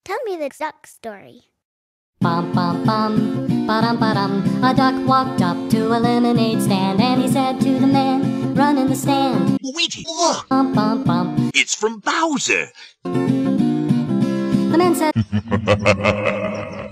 Tell me the duck story. Bum bum bum, ba-dum ba-dum. A duck walked up to a lemonade stand and he said to the man, run in the stand. Luigi, look! Bum bum bum. It's from Bowser! The man said